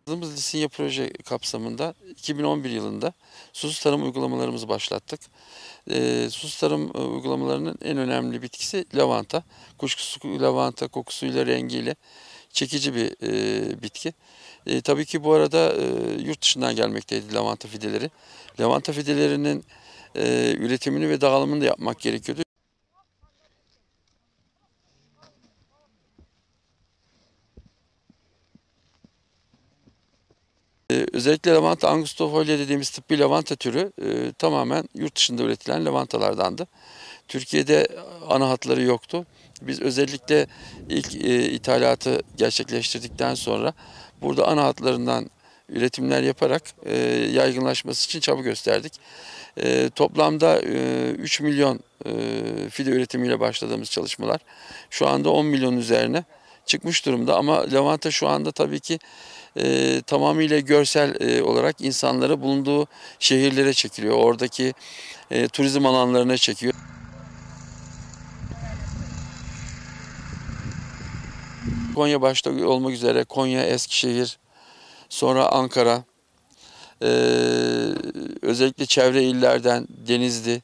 Lisinye proje kapsamında 2011 yılında susuz tarım uygulamalarımızı başlattık. Susuz tarım uygulamalarının en önemli bitkisi lavanta. Kuşkusuz lavanta kokusuyla, rengiyle çekici bir bitki. Tabii ki bu arada yurt dışından gelmekteydi lavanta fideleri. Lavanta fidelerinin üretimini ve dağılımını da yapmak gerekiyordu. Özellikle lavanta angustifolia dediğimiz tıbbi lavanta türü tamamen yurt dışında üretilen lavantalardandı. Türkiye'de ana hatları yoktu. Biz özellikle ilk ithalatı gerçekleştirdikten sonra burada ana hatlarından üretimler yaparak yaygınlaşması için çaba gösterdik. Toplamda 3 milyon fide üretimiyle başladığımız çalışmalar şu anda 10 milyon üzerine çıkmış durumda. Ama lavanta şu anda tabii ki tamamıyla görsel olarak insanları bulunduğu şehirlere çekiliyor. Oradaki turizm alanlarına çekiyor. Konya başta olmak üzere Konya, Eskişehir, sonra Ankara, özellikle çevre illerden Denizli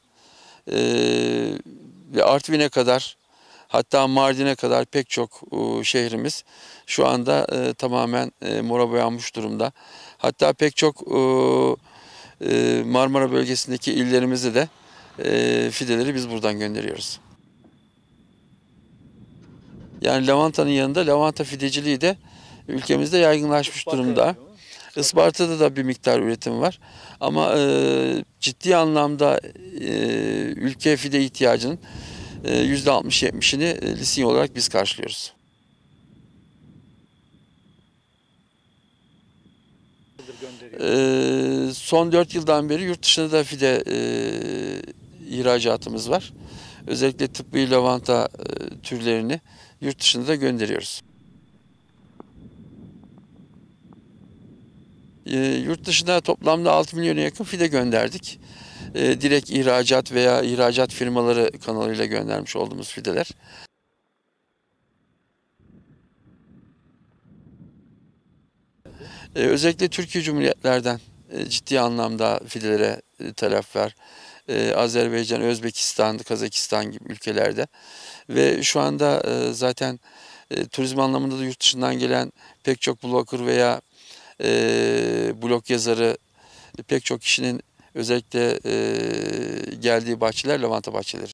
ve Artvin'e kadar, hatta Mardin'e kadar pek çok şehrimiz şu anda tamamen mora boyanmış durumda. Hatta pek çok Marmara bölgesindeki illerimize de fideleri biz buradan gönderiyoruz. Yani lavantanın yanında lavanta fideciliği de ülkemizde yaygınlaşmış durumda. Isparta'da da bir miktar üretim var. Ama ciddi anlamda ülke fide ihtiyacının %60-70'ini lisinye olarak biz karşılıyoruz. Son 4 yıldan beri yurt dışında da fide ihracatımız var. Özellikle tıbbi lavanta türlerini yurt dışında da gönderiyoruz. Yurt dışına toplamda 6 milyona yakın fide gönderdik. Direkt ihracat veya ihracat firmaları kanalıyla göndermiş olduğumuz fideler. Özellikle Türkiye Cumhuriyetlerden ciddi anlamda fidelere talep var. Azerbaycan, Özbekistan, Kazakistan gibi ülkelerde. Ve şu anda zaten turizm anlamında da yurt dışından gelen pek çok blogger veya blog yazarı, pek çok kişinin özellikle geldiği bahçeler lavanta bahçeleri.